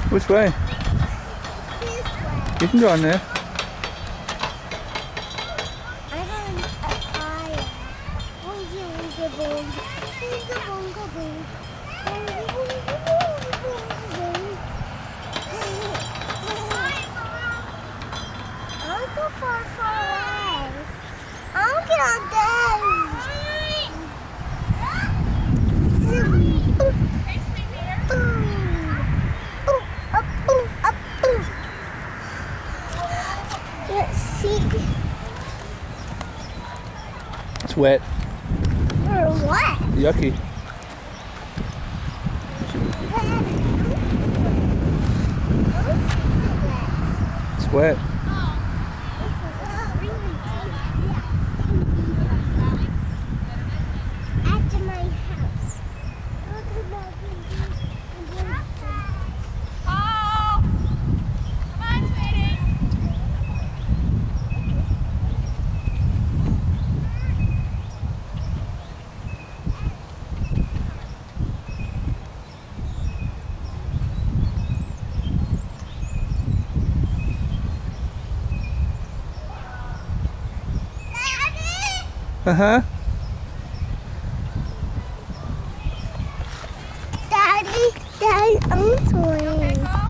Which way? This way. You can go in there. I want a fire. Oinga oinga boing. Oinga boinga boing. Oinga boinga boinga boing. I'll go far, far away. I'll get on this. Let's see. It's wet. Or what? Yucky. It's wet. After my house. Oh! Come on, sweetie. Daddy! Uh-huh.